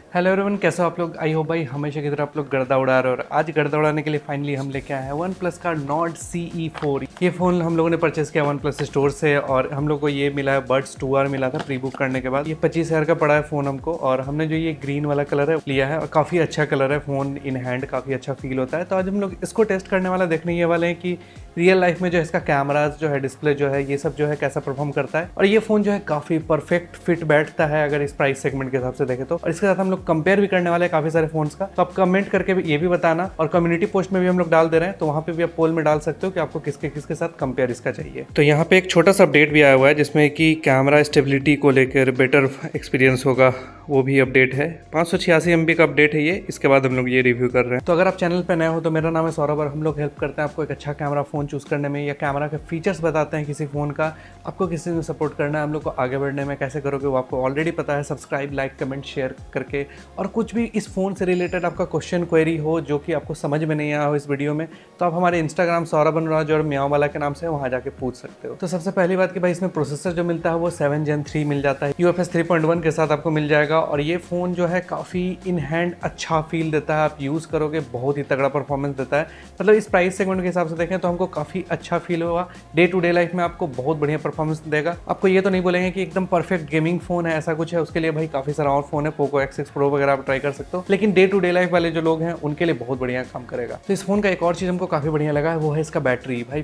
Hello everyone, कैसे हो आप लोग। आई हो भाई हमेशा की तरह आप लोग गर्दा उड़ा रहे हो। और आज गर्दा उड़ाने के लिए फाइनली हम लेके आए हैं वन प्लस का नॉर्ड CE4। ये फ़ोन हम लोगों ने परचेस किया वन प्लस स्टोर से और हम लोग को ये मिला है बड्स 2R मिला था प्री बुक करने के बाद। ये 25,000 का पड़ा है फ़ोन हमको और हमने जो ये ग्रीन वाला कलर है लिया है और काफ़ी अच्छा कलर है। फ़ोन इन हैंड काफ़ी अच्छा फील होता है। तो आज हम लोग इसको टेस्ट करने वाला देखने ये वाले हैं कि रियल लाइफ में जो है इसका कैमराज जो है, डिस्प्ले जो है, ये सब जो है कैसा परफॉर्म करता है। और ये फ़ोन जो है काफ़ी परफेक्ट फिट बैठता है अगर इस प्राइस सेगमेंट के हिसाब से देखें तो। और इसके साथ हम लोग कंपेयर भी करने वाले हैं काफ़ी सारे फोन्स का। तो आप कमेंट करके भी ये भी बताना और कम्युनिटी पोस्ट में भी हम लोग डाल दे रहे हैं, तो वहाँ पे भी आप पोल में डाल सकते हो कि आपको किसके किसके साथ कंपेयर इसका चाहिए। तो यहाँ पे एक छोटा सा अपडेट भी आया हुआ है जिसमें कि कैमरा स्टेबिलिटी को लेकर बेटर एक्सपीरियंस होगा, वो भी अपडेट है। 586 MB का अपडेट है ये। इसके बाद हम लोग ये रिव्यू कर रहे हैं। तो अगर आप चैनल पे नए हो तो मेरा नाम है सौरभ और हम लोग हेल्प करते हैं आपको एक अच्छा कैमरा फ़ोन चूज़ करने में, या कैमरा के फीचर्स बताते हैं किसी फ़ोन का। आपको किसी में सपोर्ट करना है हम लोग को आगे बढ़ने में, कैसे करोगे वो आपको ऑलरेडी पता है। सब्सक्राइब, लाइक, कमेंट, शेयर करके। और कुछ भी इस फ़ोन से रिलेटेड आपका क्वेश्चन क्वेरी हो जो कि आपको समझ में नहीं आया हो इस वीडियो में, तो आप हमारे इंस्टाग्राम सौरभ अनुराज और म्याओ वाला के नाम से वहाँ जाके पूछ सकते हो। तो सबसे पहली बात कि भाई इसमें प्रोसेसर जो मिलता है वो 7 Gen 3 मिल जाता है, UFS 3.1 के साथ आपको मिल जाएगा। और ये फ़ोन जो है काफ़ी इन हैंड अच्छा फील देता है, आप यूज़ करोगे बहुत ही तगड़ा परफॉर्मेंस देता है। मतलब इस प्राइस सेगमेंट के हिसाब से देखें तो हमको काफ़ी अच्छा फील होगा। डे टू डे लाइफ में आपको बहुत बढ़िया परफॉर्मेंस देगा। आपको ये तो नहीं बोलेंगे कि एकदम परफेक्ट गेमिंग फ़ोन है, ऐसा कुछ है। उसके लिए भाई काफ़ी सारा और फ़ोन है, पोको X6 Pro वगैरह आप ट्राई कर सकते हो, लेकिन डे टू डे लाइफ वाले जो लोग हैं उनके लिए बहुत बढ़िया काम करेगा। तो इस फ़ोन का एक और चीज़ हमको काफ़ी बढ़िया लगा है, वो है इसका बैटरी। भाई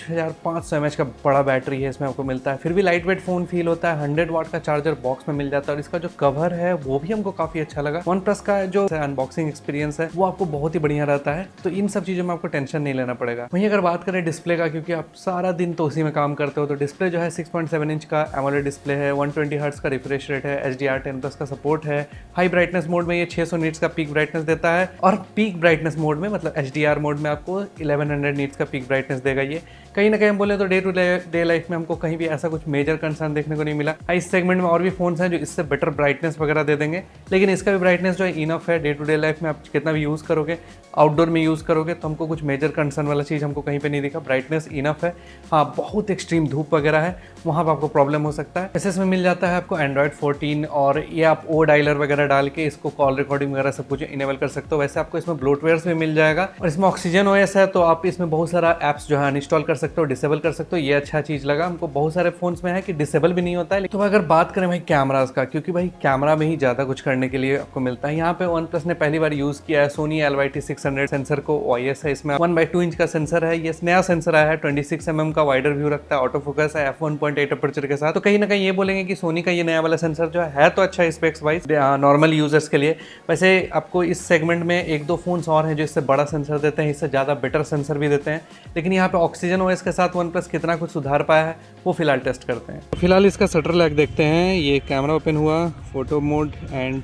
5500 mAh का बड़ा बैटरी है इसमें आपको मिलता है, फिर भी लाइट वेट फ़ोन फील होता है। 100 वाट का चार्जर बॉक्स में मिल जाता है और इसका जो कवर है वो भी हमको काफ़ी अच्छा लगा। वन प्लस का जो अनबॉक्सिंग एक्सपीरियंस है वो आपको बहुत ही बढ़िया रहता है, तो इन सब चीज़ों में आपको टेंशन नहीं लेना पड़ेगा। वहीं अगर बात करें डिस्प्ले का, क्योंकि आप सारा दिन तो उसी में काम करते हो, तो डिस्प्ले जो है 6.7 इंच का एमोलेड डिस्प्ले है, 120 हर्ट्ज का रिफ्रेश रेट है, HDR10+ का सपोर्ट है। हाई ब्राइटनेस मोड में ये 600 नीट्स का पीक ब्राइटनेस देता है और पीक ब्राइटनेस मोड में मतलब HDR मोड में आपको 1100 नीट्स का पीक ब्राइटनेस देगा। ये कहीं ना कहीं हम बोले तो डे टू डे लाइफ में हमको कहीं भी ऐसा कुछ मेजर कंसर्न देखने को नहीं मिला। इस सेगमेंट में और भी फोन्स हैं जो इससे बेटर ब्राइटनेस वगैरह दे देंगे, लेकिन इसका भी ब्राइटनेस जो है इनफ है। डे टू डे लाइफ में आप कितना भी यूज़ करोगे, आउटडोर में यूज़ करोगे, तो हमको कुछ मेजर कंसर्न वाला चीज़ हमको कहीं पे नहीं दिखा। ब्राइटनेस इनफ है। हाँ, बहुत एक्सट्रीम धूप वगैरह है वहाँ पर आपको प्रॉब्लम हो सकता है। इसमें मिल जाता है आपको Android 14 और ये आप ओ डायलर वगैरह डाल के इसको कॉल रिकॉर्डिंग वगैरह सब कुछ इनेबल कर सकते हो। वैसे आपको इसमें ब्लोटवेयर्स भी मिल जाएगा और इसमें ऑक्सीजन OS है, तो आप इसमें बहुत सारा ऐप्स जो है अनइंस्टॉल कर सकते हो, डिसेबल कर सकते हो। ये अच्छा चीज़ लगा हमको। बहुत सारे फोन्स में है कि डिसेबल भी नहीं होता है। तो अगर बात करें भाई कैमराज का, क्योंकि भाई कैमरा में ही ज़्यादा कुछ करने के लिए आपको मिलता है। यहाँ पे वन प्लस ने पहली बार यूज़ किया है सोनी LYT600 सेंसर को। OIS है इसमें, 1/2 इंच का सेंसर है। ये नया सेंसर आया है, 26 mm का वाइडर व्यू रखता है, ऑटो फोकस है, f1.8 अपर्चर के साथ। तो कहीं ना कहीं ये बोलेंगे कि सोनी का ये नया वाला सेंसर जो है तो अच्छा स्पेक्स वाइज नॉर्मल यूजर्स के लिए। वैसे आपको इस सेगमेंट में 1-2 फोन्स और हैं जो इससे बड़ा सेंसर देते हैं, इससे ज़्यादा बेटर सेंसर भी देते हैं, लेकिन यहाँ पे ऑक्सीजन OS के साथ वन प्लस कितना कुछ सुधार पाया है वो फिलहाल टेस्ट करते हैं। फिलहाल इसका शटर लैग देखते हैं। ये कैमरा ओपन हुआ, फोटो मोड, एंड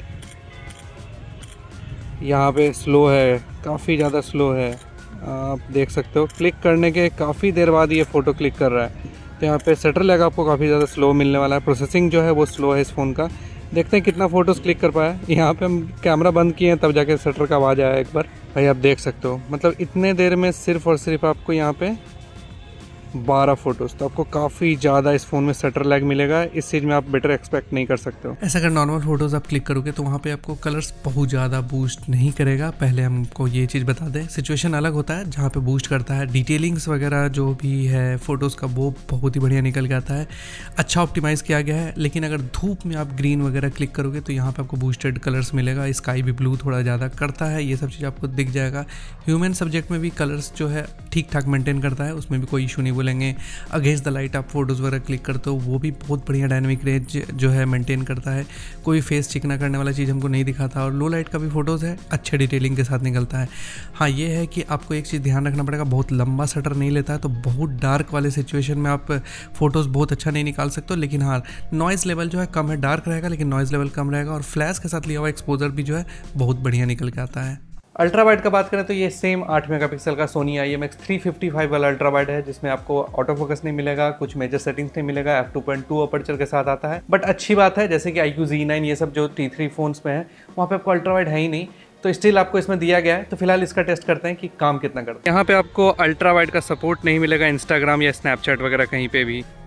यहाँ पे स्लो है, काफ़ी ज़्यादा स्लो है। आप देख सकते हो क्लिक करने के काफ़ी देर बाद ये फ़ोटो क्लिक कर रहा है। तो यहाँ पे शटर लैग आपको काफ़ी ज़्यादा स्लो मिलने वाला है। प्रोसेसिंग जो है वो स्लो है इस फ़ोन का। देखते हैं कितना फ़ोटोज़ क्लिक कर पाया। यहाँ पे हम कैमरा बंद किए हैं तब जाके शटर का आवाज़ आया एक बार। भाई आप देख सकते हो मतलब इतने देर में सिर्फ और सिर्फ आपको यहाँ पे 12 फोटोज़, तो आपको काफ़ी ज़्यादा इस फ़ोन में शटर लैग मिलेगा। इस चीज़ में आप बेटर एक्सपेक्ट नहीं कर सकते हो। ऐसा अगर नॉर्मल फोटोज़ आप क्लिक करोगे तो वहाँ पे आपको कलर्स बहुत ज़्यादा बूस्ट नहीं करेगा। पहले हमको ये चीज़ बता दें, सिचुएशन अलग होता है जहाँ पे बूस्ट करता है। डिटेलिंग्स वगैरह जो भी है फ़ोटोज़ का वो बहुत ही बढ़िया निकल के आता है, अच्छा ऑप्टिमाइज़ किया गया है। लेकिन अगर धूप में आप ग्रीन वगैरह क्लिक करोगे तो यहाँ पर आपको बूस्टेड कलर्स मिलेगा। स्काई भी ब्लू थोड़ा ज़्यादा करता है, ये सब चीज़ आपको दिख जाएगा। ह्यूमन सब्जेक्ट में भी कलर्स जो है ठीक ठाक मेंटेन करता है, उसमें भी कोई इशू नहीं बोलेंगे। अगेंस्ट द लाइट आप फोटोज़ वगैरह क्लिक करते हो वो भी बहुत बढ़िया डायनामिक रेंज जो है मेंटेन करता है। कोई फेस चिकना करने वाला चीज़ हमको नहीं दिखाता। और लो लाइट का भी फोटोज़ है, अच्छे डिटेलिंग के साथ निकलता है। हाँ, ये है कि आपको एक चीज़ ध्यान रखना पड़ेगा, बहुत लंबा शटर नहीं लेता है, तो बहुत डार्क वाले सिचुएशन में आप फोटोज़ बहुत अच्छा नहीं निकाल सकते हो। लेकिन हाँ, नॉइज़ लेवल जो है कम है, डार्क रहेगा लेकिन नॉइज़ लेवल कम रहेगा। और फ्लैश के साथ लिया हुआ एक्सपोजर भी जो है बहुत बढ़िया निकल के आता है। अल्ट्रा वाइड का बात करें तो ये सेम 8 मेगापिक्सल का सोनी IMX 355 वाला अल्ट्रा वाइड है, जिसमें आपको ऑटो फोकस नहीं मिलेगा, कुछ मेजर सेटिंग्स नहीं मिलेगा, f2.2 अपर्चर के साथ आता है। बट अच्छी बात है, जैसे कि iQOO Z9 ये सब जो T3 फोन्स में है वहाँ पे आपको अल्ट्रा वाइड है ही नहीं, तो स्टिल आपको इसमें दिया गया है। तो फिलहाल इसका टेस्ट करते हैं कि काम कितना करता है। यहाँ पे आपको अल्ट्रा वाइड का सपोर्ट नहीं मिलेगा इंस्टाग्राम या स्नैपचैट वगैरह कहीं पे भी,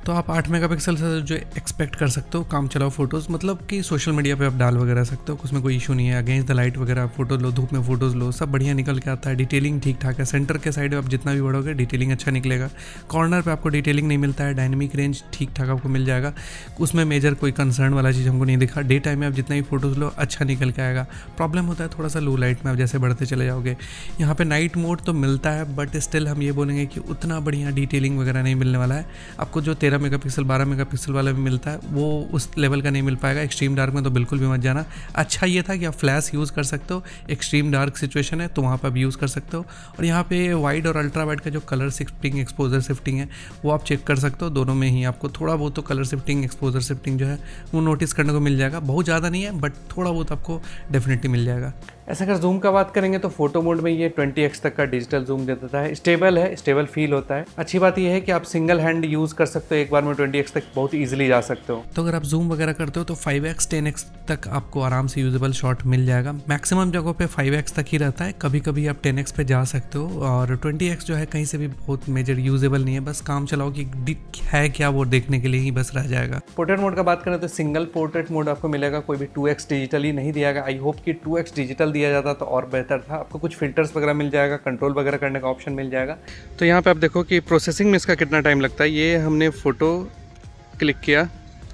तो आप 8 मेगापिक्सल से जो एक्सपेक्ट कर सकते हो काम चलाओ फोटोज़, मतलब कि सोशल मीडिया पे आप डाल वगैरह सकते हो, उसमें कोई इशू नहीं है। अगेंस्ट द लाइट वगैरह आप फोटो लो, धूप में फोटोज़ लो, सब बढ़िया निकल के आता है। डिटेलिंग ठीक ठाक है, सेंटर के साइड आप जितना भी बढ़ोगे डिटेलिंग अच्छा निकलेगा। कॉर्नर पे आपको डिटेलिंग नहीं मिलता है, डायनेमिक रेंज ठीक ठाक आपको मिल जाएगा, उसमें मेजर कोई कंसर्न वाला चीज़ हमको नहीं दिखा। डे टाइम में आप जितना भी फोटोज़ लो अच्छा निकल के आएगा। प्रॉब्लम होता है थोड़ा सा लो लाइट में आप जैसे बढ़ते चले जाओगे। यहाँ पे नाइट मोड तो मिलता है, बट स्टिल हम ये बोलेंगे कि उतना बढ़िया डिटेलिंग वगैरह नहीं मिलने वाला है आपको। जो 13 मेगापिक्सल 12 मेगापिक्सल वाला भी मिलता है वो उस लेवल का नहीं मिल पाएगा। एक्सट्रीम डार्क में तो बिल्कुल भी मत जाना। अच्छा ये था कि आप फ्लैश यूज़ कर सकते हो, एक्सट्रीम डार्क सिचुएशन है तो वहाँ पर आप यूज़ कर सकते हो। और यहाँ पे वाइड और अल्ट्रा वाइड का जो कलर शिफ्टिंग एक्सपोजर शिफ्टिंग है वो आप चेक कर सकते हो। दोनों में ही आपको थोड़ा बहुत तो कलर शिफ्टिंग एक्सपोजर शिफ्टिंग जो है वो नोटिस करने को मिल जाएगा। बहुत ज़्यादा नहीं है बट थोड़ा बहुत आपको डेफिनेटली मिल जाएगा। ऐसा अगर जूम का बात करेंगे तो फोटो मोड में ये 20x तक का डिजिटल जूम दे देता है। स्टेबल है, स्टेबल फील होता है। अच्छी बात यह है कि आप सिंगल हैंड यूज़ कर सकते हो, एक बार में 20x तक बहुत ईजिली जा सकते हो। तो अगर आप जूम वगैरह करते हो तो 5x 10x तक आपको आराम से यूजेबल शॉट मिल जाएगा। मैक्सिमम जगहों पे 5x तक ही रहता है, कभी कभी आप 10x पे जा सकते हो। और 20x जो है कहीं से भी बहुत मेजर यूजेबल नहीं है, बस काम चलाओ कि है क्या वो देखने के लिए ही बस रह जाएगा। पोर्ट्रेट मोड का बात करें तो सिंगल पोर्ट्रेट मोड आपको मिलेगा, कोई भी 2x डिजिटल ही नहीं दिया गया। आई होप कि 2x डिजिटल दिया जाता तो और बेहतर था। आपको कुछ फिल्टर्स वगैरह मिल जाएगा, कंट्रोल वगैरह करने का ऑप्शन मिल जाएगा। तो यहाँ पे आप देखो कि प्रोसेसिंग में इसका कितना टाइम लगता है। ये हमने फ़ोटो क्लिक किया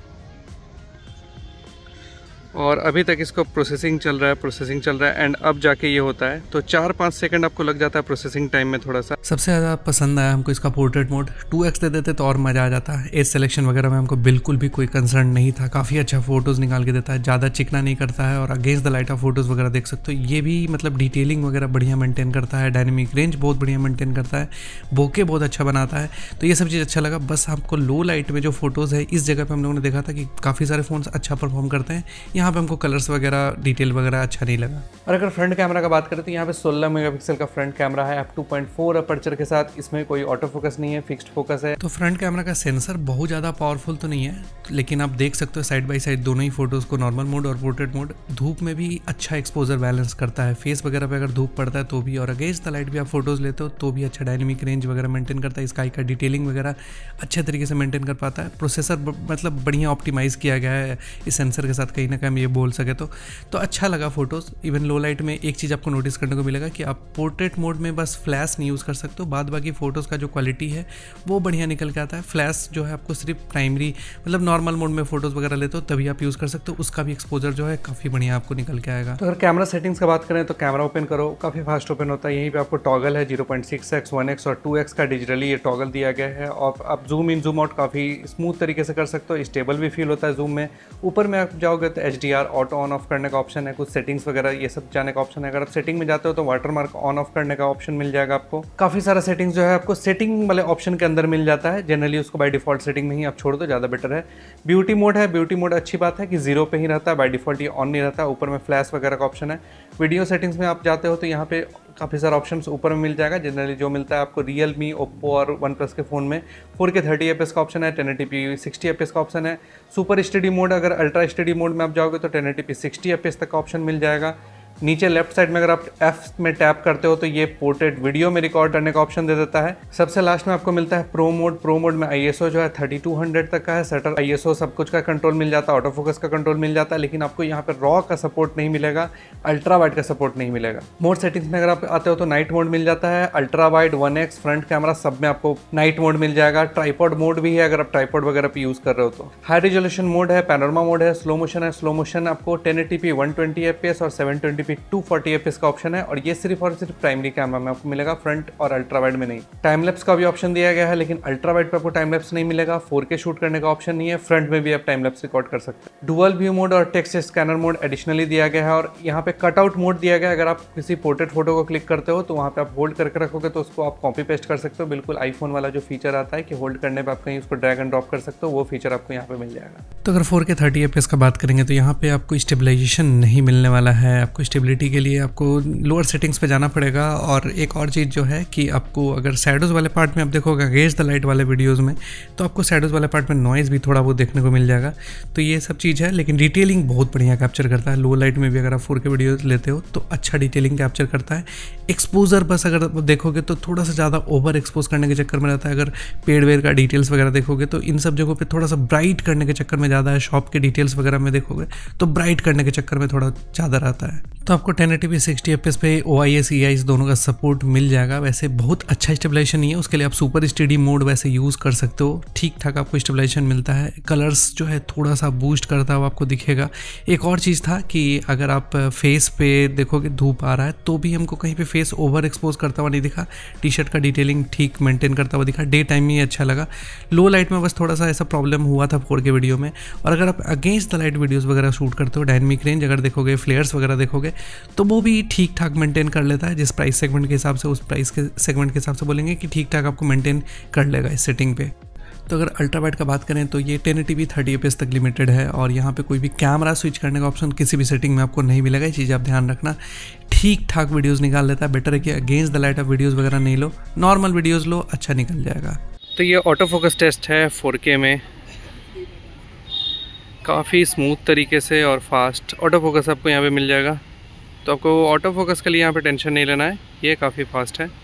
और अभी तक इसको प्रोसेसिंग चल रहा है एंड अब जाके ये होता है तो 4-5 सेकंड आपको लग जाता है प्रोसेसिंग टाइम में थोड़ा सा। सबसे ज़्यादा पसंद आया हमको इसका पोर्ट्रेट मोड। 2x दे देते तो और मज़ा आ जाता है। एज सिलेक्शन वगैरह में हमको बिल्कुल भी कोई कंसर्न नहीं था, काफ़ी अच्छा फोटोज़ निकाल के देता है, ज़्यादा चिकना नहीं करता है और against the light of photos वगैरह देख सकते हो। ये भी मतलब डिटेलिंग वगैरह बढ़िया मेंटेन करता है, डायनेमिक रेंज बहुत बढ़िया मेंटेन करता है, बोके बहुत अच्छा बनाता है। तो ये सब चीज़ अच्छा लगा। बस आपको लो लाइट में जो फोटोज़ है इस जगह पर हम लोगों ने देखा था कि काफ़ी सारे फ़ोन्स अच्छा परफॉर्म करते हैं, यहाँ पर हमको कलर्स वगैरह डिटेल वगैरह अच्छा नहीं लगा। और अगर फ्रंट कैमरा का बात करें तो यहाँ पे 16 मेगापिक्सल का फ्रंट कैमरा है f2.4 अपर्चर के साथ। इसमें कोई ऑटो फोकस नहीं है, फिक्स्ड फोकस है। तो फ्रंट कैमरा का सेंसर बहुत ज़्यादा पावरफुल तो नहीं है, लेकिन आप देख सकते हो साइड बाय साइड दोनों ही फोटोज़ को, नॉर्मल मोड और पोर्ट्रेट मोड। धूप में भी अच्छा एक्सपोजर बैलेंस करता है, फेस वगैरह पे अगर धूप पड़ता है तो भी, और अगेंस्ट द लाइट भी आप फोटोज़ लेते हो तो भी अच्छा डायनेमिक रेंज वगैरह मेंटेन करता है। स्काई का डिटेलिंग वगैरह अच्छे तरीके से मेंटेन कर पाता है। प्रोसेसर मतलब बढ़िया ऑप्टिमाइज़ किया गया है इस सेंसर के साथ, कहीं ना कहीं हम ये बोल सके तो अच्छा लगा फोटोज़। इवन लो लाइट में एक चीज़ आपको नोटिस करने को मिलेगा कि आप पोर्ट्रेट मोड में बस फ्लैश नहीं यूज़ कर सकते हो, बाद बाकी फ़ोटोज़ का जो क्वालिटी है वो बढ़िया निकल के आता है। फ्लैश जो है आपको सिर्फ प्राइमरी मतलब नॉर्मल मोड में फ़ोटोज़ वगैरह लेते हो तभी आप यूज़ कर सकते हो, उसका भी एक्सपोजर जो है काफ़ी बढ़िया आपको निकल के आएगा। तो अगर कैमरा सेटिंग्स का बात करें तो कैमरा ओपन करो, काफ़ी फास्ट ओपन होता है। यहीं पर आपको टॉगल है 0.6x 1x और 2x का डिजिटली ये टॉगल दिया गया है और आप जूम इन जूम आउट काफ़ी स्मूथ तरीके से कर सकते हो। स्टेबल भी फील होता है जूम में। ऊपर में आप जाओगे तो HDR ऑटो ऑन ऑफ करने का ऑप्शन है, कुछ सेटिंग्स वगैरह ये सब जाने का ऑप्शन है। अगर आप सेटिंग में जाते हो तो वाटरमार्क ऑन ऑफ करने का ऑप्शन मिल जाएगा आपको। काफ़ी सारा सेटिंग्स जो है आपको सेटिंग वाले ऑप्शन के अंदर मिल जाता है। जनरली उसको बाय डिफॉल्ट सेटिंग में ही आप छोड़ दो, ज़्यादा बेटर है। ब्यूटी मोड है, ब्यूटी मोड अच्छी बात है कि 0 पे ही रहता है, बाय डिफॉल्ट ये ऑन नहीं रहता। ऊपर में फ्लैश वगैरह का ऑप्शन है। वीडियो सेटिंग्स में आप जाते हो तो यहाँ पे काफ़ी सारा ऑप्शंस ऊपर में मिल जाएगा। जनरली जो मिलता है आपको Realme, Oppo और OnePlus के फ़ोन में 4K 30 fps का ऑप्शन है, 1080p 60 fps का ऑप्शन है। सुपर स्टडी मोड, अगर अल्ट्रा स्टडी मोड में आप जाओगे तो 1080p 60 fps तक का ऑप्शन मिल जाएगा। नीचे लेफ्ट साइड में अगर आप F में टैप करते हो तो ये पोर्ट्रेट वीडियो में रिकॉर्ड करने का ऑप्शन दे देता है। सबसे लास्ट में आपको मिलता है प्रो मोड। प्रो मोड में ISO जो है 3200 तक का है, शटर ISO सब कुछ का कंट्रोल मिल जाता है, ऑटो फोकस का कंट्रोल मिल जाता है, लेकिन आपको यहाँ पे रॉ का सपोर्ट नहीं मिलेगा, अल्ट्रा वाइड का सपोर्ट नहीं मिलेगा। मोड सेटिंग्स में अगर आप आते हो तो नाइट मोड मिल जाता है, ultra wide 1x front camera सब में आपको नाइट मोड मिल जाएगा। ट्राइपॉड मोड भी है अगर आप ट्राइपॉड वगैरह पे यूज कर रहे हो तो। हाई रिजोल्यूशन मोड है, पैनोरमा मोड है, स्लो मोशन है। स्लो मोशन आपको 1080p 120 fps और 720p 240 fps का ऑप्शन है और ये सिर्फ और सिर्फ प्राइमरी कैमरा में आपको मिलेगा, फ्रंट और अल्ट्रा वाइड में नहीं। टाइम लैप्स का भी ऑप्शन दिया गया है, लेकिन अल्ट्रा वाइड पे आपको टाइम लैप्स नहीं मिलेगा। 4K शूट करने का ऑप्शन नहीं है, फ्रंट में भी आप टाइम लैप्स रिकॉर्ड कर सकते हैं। डुअल व्यू मोड और टेक्स्ट स्कैनर मोड एडिशनली दिया गया है और यहाँ पे कटआउट मोड दिया गया है। अगर आप किसी पोर्ट्रेट फोटो को क्लिक करते हो तो वहाँ पे आप होल्ड करके रखोगे तो उसको आप कॉपी पेस्ट कर सकते हो। बिल्कुल आईफोन वाला जो फीचर आता है कि होल्ड करने पर आप कहीं उसको ड्रैग एंड ड्रॉप कर सकते हो, वो फीचर आपको यहाँ पे मिल जाएगा। तो अगर 4K 30 fps का बात करेंगे तो यहाँ पे आपको स्टेबलाइजेशन नहीं मिलने वाला है, आपको स्टेबिलिटी के लिए आपको लोअर सेटिंग्स पे जाना पड़ेगा। और एक और चीज़ जो है कि आपको अगर शैडोज़ वाले पार्ट में आप देखोगे अगेंस्ट द लाइट वाले वीडियोज़ में, तो आपको शैडोज़ वाले पार्ट में नॉइज़ भी थोड़ा बहुत देखने को मिल जाएगा। तो ये सब चीज़ है, लेकिन डिटेलिंग बहुत बढ़िया कैप्चर करता है। लो लाइट में भी अगर आप 4K वीडियोज़ लेते हो तो अच्छा डिटेलिंग कैप्चर करता है। एक्सपोजर बस अगर देखोगे तो थोड़ा सा ज़्यादा ओवर एक्सपोज करने के चक्कर में रहता है। अगर पेड़ वेड़ का डिटेल्स वगैरह देखोगे तो इन सब जगहों पे थोड़ा सा ब्राइट करने के चक्कर में ज़्यादा है। शॉप के डिटेल्स वगैरह में देखोगे तो ब्राइट करने के चक्कर में थोड़ा ज़्यादा रहता है। तो आपको 1080p 60fps पे OIS EIS दोनों का सपोर्ट मिल जाएगा। वैसे बहुत अच्छा स्टेबलाइजेशन नहीं है, उसके लिए आप सुपर स्टेडी मोड वैसे यूज़ कर सकते हो। ठीक ठाक आपको स्टेबलाइजेशन मिलता है। कलर्स जो है थोड़ा सा बूस्ट करता हुआ आपको दिखेगा। एक और चीज़ था कि अगर आप फेस पे देखोगे धूप आ रहा है तो भी हमको कहीं पे फेस ओवर एक्सपोज करता हुआ नहीं दिखा। टी शर्ट का डिटेलिंग ठीक मेंटेन करता हुआ दिखा। डे टाइम में अच्छा लगा। लो लाइट में बस थोड़ा सा ऐसा प्रॉब्लम हुआ था 4K वीडियो में। और अगर आप अगेंस्ट द लाइट वीडियोज़ वगैरह शूट करते हो, डायनेमिक रेंज अगर देखोगे, फ्लेयर्स वगैरह देखोगे तो वो भी ठीक ठाक मेंटेन कर लेता है। जिस प्राइस सेगमेंट के हिसाब से, उस प्राइस के सेगमेंट के हिसाब से बोलेंगे कि ठीक ठाक आपको मेंटेन कर लेगा इस सेटिंग पे। तो अगर अल्ट्रा वाइड का बात करें तो ये 1080p 30fps तक लिमिटेड है। और यहाँ पे कोई भी कैमरा स्विच करने का ऑप्शन किसी भी सेटिंग में आपको नहीं मिलेगा। ये चीज़ आप ध्यान रखना। ठीक ठाक वीडियोज़ निकाल लेता है। बेटर है कि अगेंस्ट द लाइट आप वीडियोज़ वगैरह नहीं लो, नॉर्मल वीडियोज़ लो, अच्छा निकल जाएगा। तो ये ऑटो फोकस टेस्ट है 4K में, काफ़ी स्मूथ तरीके से और फास्ट ऑटो फोकस आपको यहाँ पे मिल जाएगा। तो आपको ऑटो फोकस के लिए यहाँ पे टेंशन नहीं लेना है। ये काफ़ी फास्ट है,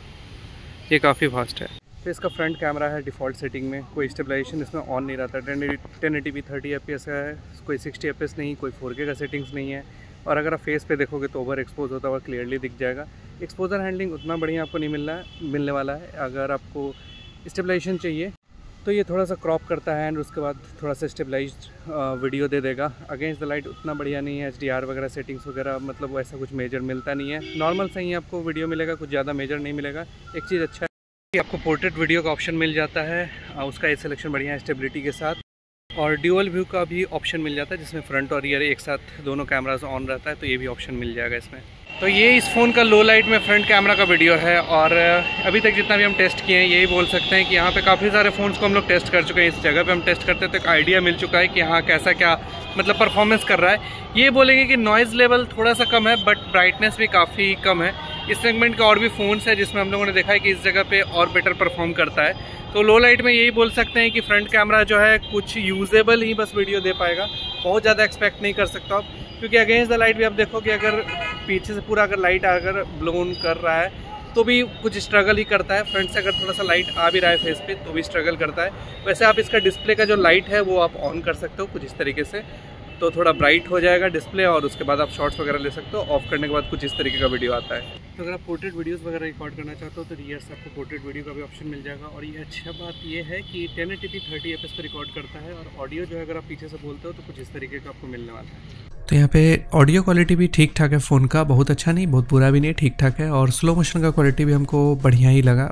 ये काफ़ी फास्ट है। तो इसका फ्रंट कैमरा है डिफ़ॉल्ट सेटिंग में, कोई स्टेबलाइजेशन इसमें ऑन नहीं रहता। 1080p 30fps का है, कोई 60fps नहीं, कोई 4K का सेटिंग्स नहीं है। और अगर आप फेस पे देखोगे तो ओवर एक्सपोज होता हुआ क्लियरली दिख जाएगा। एक्सपोजर हैंडलिंग उतना बढ़िया आपको नहीं मिलने वाला है। अगर आपको स्टेबलाइजेशन चाहिए तो ये थोड़ा सा क्रॉप करता है एंड उसके बाद थोड़ा सा स्टेबलाइज्ड वीडियो दे देगा। अगेंस्ट द लाइट उतना बढ़िया नहीं है। HDR वगैरह सेटिंग्स वगैरह मतलब वैसा कुछ मेजर मिलता नहीं है। नॉर्मल सही आपको वीडियो मिलेगा, कुछ ज़्यादा मेजर नहीं मिलेगा। एक चीज़ अच्छा है कि आपको पोर्ट्रेट वीडियो का ऑप्शन मिल जाता है, उसका ये सिलेक्शन बढ़िया है स्टेबिलिटी के साथ। और ड्यूअल व्यू का भी ऑप्शन मिल जाता है जिसमें फ्रंट और रियर एक साथ दोनों कैमराज ऑन रहता है, तो ये भी ऑप्शन मिल जाएगा इसमें। तो ये इस फ़ोन का लो लाइट में फ्रंट कैमरा का वीडियो है। और अभी तक जितना भी हम टेस्ट किए हैं यही बोल सकते हैं कि यहाँ पे काफ़ी सारे फ़ोन्स को हम लोग टेस्ट कर चुके हैं। इस जगह पे हम टेस्ट करते तो एक आइडिया मिल चुका है कि हाँ कैसा क्या मतलब परफॉर्मेंस कर रहा है। ये बोलेंगे कि नॉइज़ लेवल थोड़ा सा कम है बट ब्राइटनेस भी काफ़ी कम है। इस सेगमेंट का और भी फ़ोन्स है जिसमें हम लोगों ने देखा है कि इस जगह पे और बेटर परफॉर्म करता है। तो लो लाइट में यही बोल सकते हैं कि फ्रंट कैमरा जो है कुछ यूजेबल ही बस वीडियो दे पाएगा, बहुत ज़्यादा एक्सपेक्ट नहीं कर सकता आप। क्योंकि अगेंस्ट द लाइट भी आप देखोगे अगर पीछे से पूरा अगर लाइट अगर ब्लोन कर रहा है तो भी कुछ स्ट्रगल ही करता है। फ्रंट से अगर थोड़ा सा लाइट आ भी रहा है फेस पे तो भी स्ट्रगल करता है। वैसे आप इसका डिस्प्ले का जो लाइट है वो आप ऑन कर सकते हो कुछ इस तरीके से, तो थोड़ा ब्राइट हो जाएगा डिस्प्ले और उसके बाद आप शॉट्स वगैरह ले सकते हो। ऑफ करने के बाद कुछ इस तरीके का वीडियो आता है। तो अगर आप पोर्ट्रेट वीडियोस वगैरह रिकॉर्ड करना चाहते हो तो रियर से आपको पोर्ट्रेट वीडियो का भी ऑप्शन मिल जाएगा। और ये अच्छा बात ये है कि 1080p 30fps पे रिकॉर्ड करता है। और ऑडियो जो है अगर आप पीछे से बोलते हो तो कुछ इस तरीके का आपको मिलने वाला है। तो यहाँ पे ऑडियो क्वालिटी भी ठीक ठाक है फ़ोन का, बहुत अच्छा नहीं बहुत बुरा भी नहीं, ठीक ठाक है। और स्लो मोशन का क्वालिटी भी हमको बढ़िया ही लगा।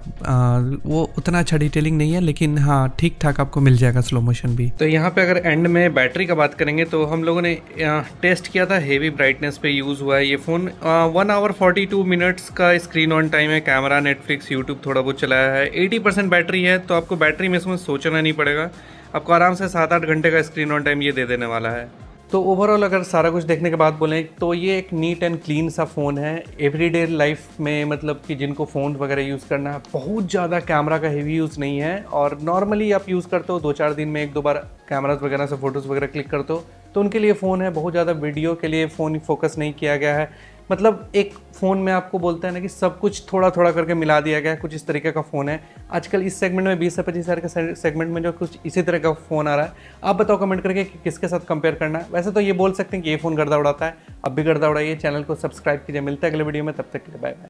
वो उतना अच्छा डिटेलिंग नहीं है लेकिन हाँ ठीक ठाक आपको मिल जाएगा स्लो मोशन भी। तो यहाँ पे अगर एंड में बैटरी का बात करेंगे तो हम लोगों ने टेस्ट किया था, हेवी ब्राइटनेस पे यूज़ हुआ है ये फ़ोन। 1 आवर 42 मिनट्स का स्क्रीन ऑन टाइम है। कैमरा, नेटफ्लिक्स, यूट्यूब थोड़ा बहुत चलाया है। 80% बैटरी है तो आपको बैटरी में इसमें सोचना नहीं पड़ेगा। आपको आराम से 7-8 घंटे का स्क्रीन ऑन टाइम ये दे देने वाला है। तो ओवरऑल अगर सारा कुछ देखने के बाद बोलें तो ये एक नीट एंड क्लीन सा फ़ोन है। एवरीडे लाइफ में मतलब कि जिनको फ़ोन वगैरह यूज़ करना है, बहुत ज़्यादा कैमरा का हेवी यूज़ नहीं है और नॉर्मली आप यूज़ करते हो 2-4 दिन में 1-2 बार कैमराज वगैरह से फ़ोटोज़ वगैरह क्लिक करते हो तो उनके लिए फ़ोन है। बहुत ज़्यादा वीडियो के लिए फ़ोन फोकस नहीं किया गया है। मतलब एक फ़ोन में आपको बोलते हैं ना कि सब कुछ थोड़ा थोड़ा करके मिला दिया गया है, कुछ इस तरीके का फ़ोन है। आजकल इस सेगमेंट में 20 से 25 हज़ार के सेगमेंट में जो कुछ इसी तरह का फ़ोन आ रहा है, आप बताओ कमेंट करके कि किसके साथ कंपेयर करना है। वैसे तो ये बोल सकते हैं कि ये फ़ोन गर्दा उड़ाता है, अब भी गर्दा उड़ाइए। चैनल को सब्सक्राइब कीजिए। मिलता है अगले वीडियो में, तब तक के लिए बाय बाय।